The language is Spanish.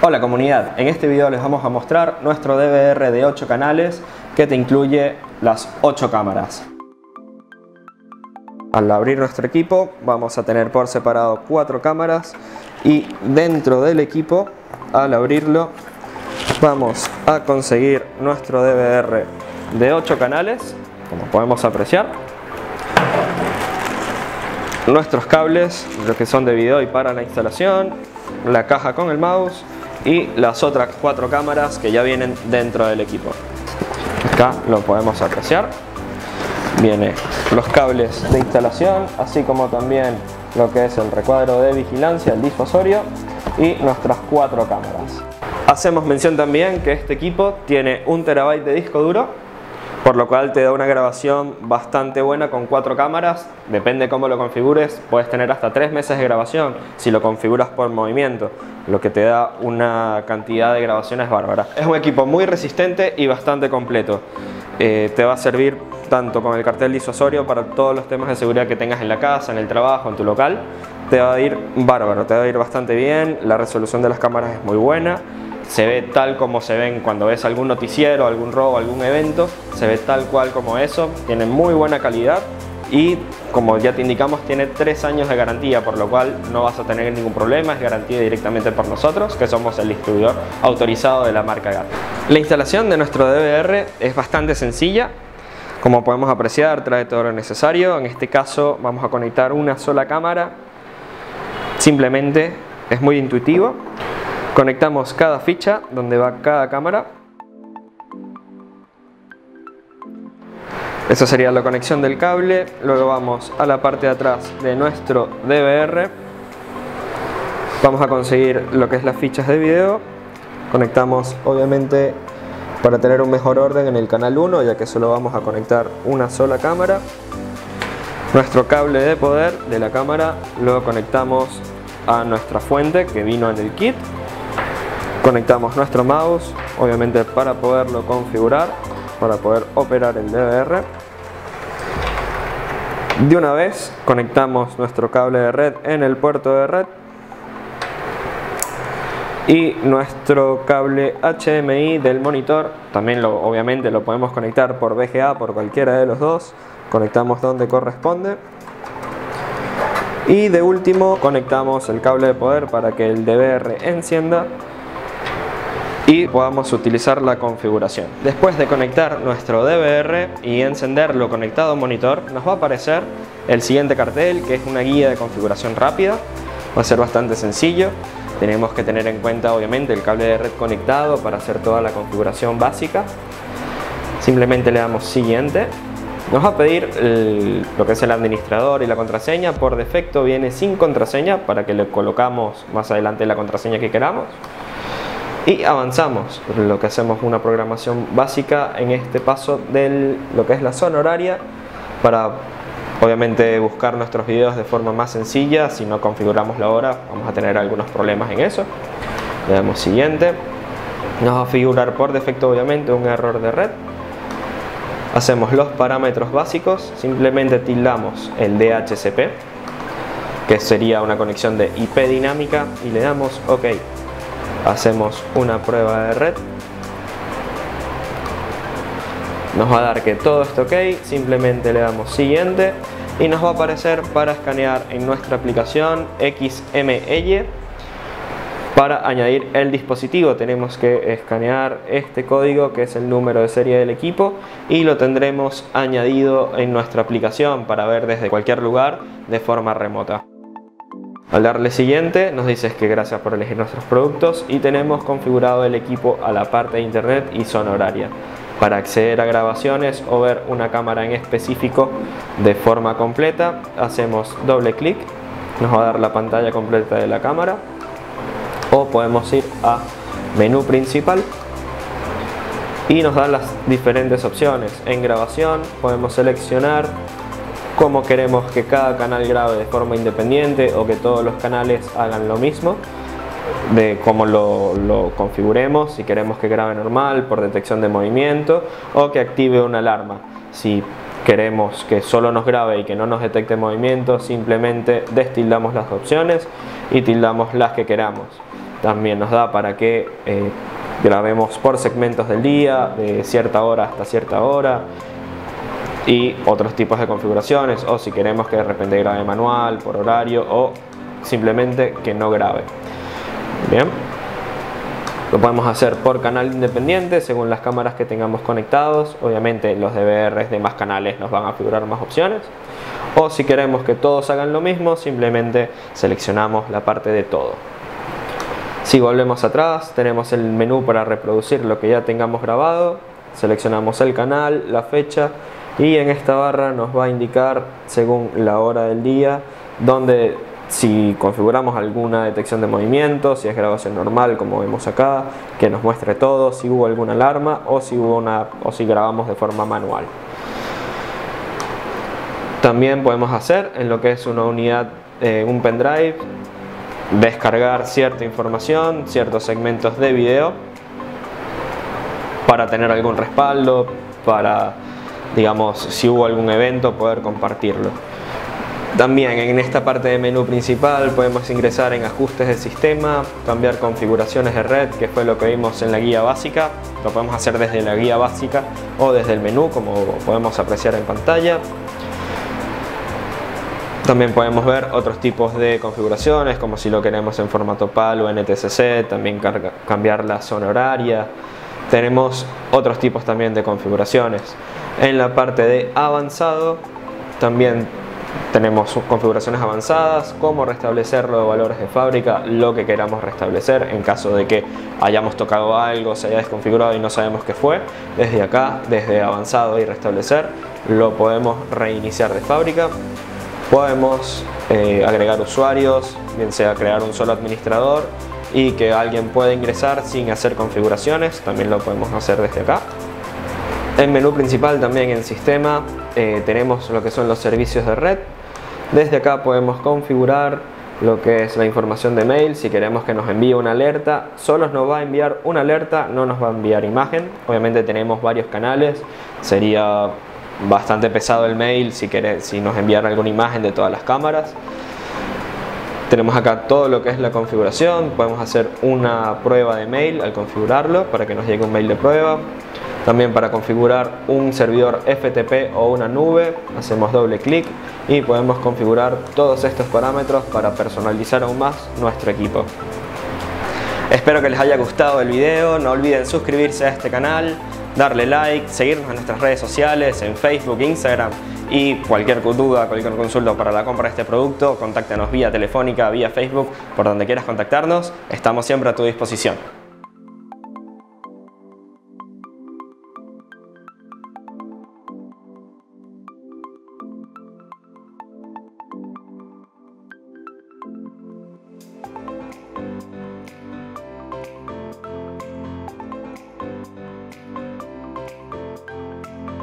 Hola comunidad, en este video les vamos a mostrar nuestro DVR de 8 canales que te incluye las 8 cámaras. Al abrir nuestro equipo vamos a tener por separado 4 cámaras y dentro del equipo, al abrirlo, vamos a conseguir nuestro DVR de 8 canales, como podemos apreciar. Nuestros cables, los que son de video y para la instalación, la caja con el mouse y las otras 4 cámaras que ya vienen dentro del equipo. Acá lo podemos apreciar. Vienen los cables de instalación, así como también lo que es el recuadro de vigilancia, el disuasorio y nuestras 4 cámaras. Hacemos mención también que este equipo tiene 1 TB de disco duro, por lo cual te da una grabación bastante buena con 4 cámaras. Depende cómo lo configures, puedes tener hasta 3 meses de grabación si lo configuras por movimiento, lo que te da una cantidad de grabaciones bárbara. Es un equipo muy resistente y bastante completo. Te va a servir tanto con el cartel disuasorio para todos los temas de seguridad que tengas en la casa, en el trabajo, en tu local. Te va a ir bárbaro, te va a ir bastante bien. La resolución de las cámaras es muy buena. Se ve tal como se ven cuando ves algún noticiero, algún robo, algún evento. Se ve tal cual como eso. Tiene muy buena calidad y, como ya te indicamos, tiene 3 años de garantía, por lo cual no vas a tener ningún problema. Es garantía directamente por nosotros, que somos el distribuidor autorizado de la marca GAT. La instalación de nuestro DVR es bastante sencilla. Como podemos apreciar, trae todo lo necesario. En este caso vamos a conectar una sola cámara. Simplemente es muy intuitivo. Conectamos cada ficha donde va cada cámara. Esa sería la conexión del cable. Luego vamos a la parte de atrás de nuestro DVR. Vamos a conseguir lo que es las fichas de video. Conectamos, obviamente, para tener un mejor orden, en el canal 1, ya que solo vamos a conectar una sola cámara. Nuestro cable de poder de la cámara lo conectamos a nuestra fuente que vino en el kit. Conectamos nuestro mouse, obviamente para poderlo configurar, para poder operar el DVR. De una vez conectamos nuestro cable de red en el puerto de red y nuestro cable HDMI del monitor. También obviamente lo podemos conectar por VGA, por cualquiera de los dos. Conectamos donde corresponde. Y de último conectamos el cable de poder para que el DVR encienda y podamos utilizar la configuración. Después de conectar nuestro DVR y encenderlo conectado a un monitor, nos va a aparecer el siguiente cartel, que es una guía de configuración rápida. Va a ser bastante sencillo. Tenemos que tener en cuenta, obviamente, el cable de red conectado para hacer toda la configuración básica. Simplemente le damos siguiente. Nos va a pedir lo que es el administrador y la contraseña. Por defecto viene sin contraseña, para que le colocamos más adelante la contraseña que queramos. Y avanzamos. Lo que hacemos una programación básica en este paso de lo que es la zona horaria, para obviamente buscar nuestros videos de forma más sencilla. Si no configuramos la hora, vamos a tener algunos problemas en eso. Le damos siguiente. Nos va a figurar por defecto, obviamente, un error de red. Hacemos los parámetros básicos. Simplemente tildamos el DHCP, que sería una conexión de IP dinámica, y le damos OK. Hacemos una prueba de red. Nos va a dar que todo está ok. Simplemente le damos siguiente y nos va a aparecer para escanear en nuestra aplicación XML. Para añadir el dispositivo tenemos que escanear este código, que es el número de serie del equipo, y lo tendremos añadido en nuestra aplicación para ver desde cualquier lugar de forma remota. Al darle siguiente nos dice que gracias por elegir nuestros productos, y tenemos configurado el equipo a la parte de internet y zona horaria. Para acceder a grabaciones o ver una cámara en específico de forma completa, hacemos doble clic, nos va a dar la pantalla completa de la cámara, o podemos ir a menú principal y nos da las diferentes opciones. En grabación podemos seleccionar cómo queremos que cada canal grabe de forma independiente, o que todos los canales hagan lo mismo, de cómo lo configuremos. Si queremos que grabe normal, por detección de movimiento, o que active una alarma. Si queremos que solo nos grabe y que no nos detecte movimiento, simplemente destildamos las opciones y tildamos las que queramos. también nos da para que grabemos por segmentos del día, de cierta hora hasta cierta hora, y otros tipos de configuraciones, o si queremos que de repente grabe manual, por horario, o simplemente que no grabe. Bien, lo podemos hacer por canal independiente según las cámaras que tengamos conectados. Obviamente los DVRs de más canales nos van a figurar más opciones, o si queremos que todos hagan lo mismo, simplemente seleccionamos la parte de todo. Si volvemos atrás, tenemos el menú para reproducir lo que ya tengamos grabado. Seleccionamos el canal, la fecha, y en esta barra nos va a indicar según la hora del día, donde si configuramos alguna detección de movimiento, si es grabación normal como vemos acá, que nos muestre todo, si hubo alguna alarma o si grabamos de forma manual. También podemos hacer en lo que es una unidad, un pendrive, descargar cierta información, ciertos segmentos de video para tener algún respaldo, para, digamos, si hubo algún evento, poder compartirlo. También en esta parte de menú principal podemos ingresar en ajustes del sistema, cambiar configuraciones de red, que fue lo que vimos en la guía básica. Lo podemos hacer desde la guía básica o desde el menú, como podemos apreciar en pantalla. También podemos ver otros tipos de configuraciones, como si lo queremos en formato PAL o NTSC, también cambiar la zona horaria. Tenemos otros tipos también de configuraciones. En la parte de avanzado también tenemos configuraciones avanzadas, como restablecer los valores de fábrica, lo que queramos restablecer en caso de que hayamos tocado algo, se haya desconfigurado y no sabemos qué fue. Desde acá, desde avanzado y restablecer, lo podemos reiniciar de fábrica. Podemos agregar usuarios, bien sea crear un solo administrador y que alguien pueda ingresar sin hacer configuraciones, también lo podemos hacer desde acá. En menú principal, también en sistema, tenemos lo que son los servicios de red. Desde acá podemos configurar lo que es la información de mail. Si queremos que nos envíe una alerta, solo nos va a enviar una alerta, no nos va a enviar imagen. Obviamente tenemos varios canales, sería bastante pesado el mail si nos enviara alguna imagen de todas las cámaras. Tenemos acá todo lo que es la configuración. Podemos hacer una prueba de mail al configurarlo para que nos llegue un mail de prueba. También para configurar un servidor FTP o una nube, hacemos doble clic y podemos configurar todos estos parámetros para personalizar aún más nuestro equipo. Espero que les haya gustado el video. No olviden suscribirse a este canal, darle like, seguirnos en nuestras redes sociales, en Facebook, Instagram, y cualquier duda, cualquier consulta para la compra de este producto, contáctanos vía telefónica, vía Facebook, por donde quieras contactarnos, estamos siempre a tu disposición.